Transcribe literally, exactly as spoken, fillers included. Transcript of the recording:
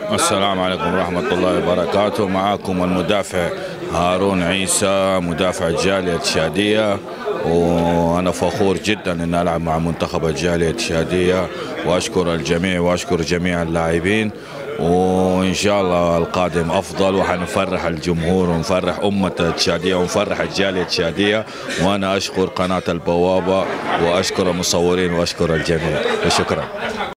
السلام عليكم ورحمة الله وبركاته. معكم المدافع هارون عيسى، مدافع الجالية التشادية، وأنا فخور جدا أن ألعب مع منتخب الجالية التشادية، وأشكر الجميع وأشكر جميع اللاعبين، وإن شاء الله القادم أفضل، وحنفرح الجمهور ونفرح أمة التشادية ونفرح الجالية التشادية. وأنا أشكر قناة البوابة وأشكر المصورين وأشكر الجميع، وشكرا.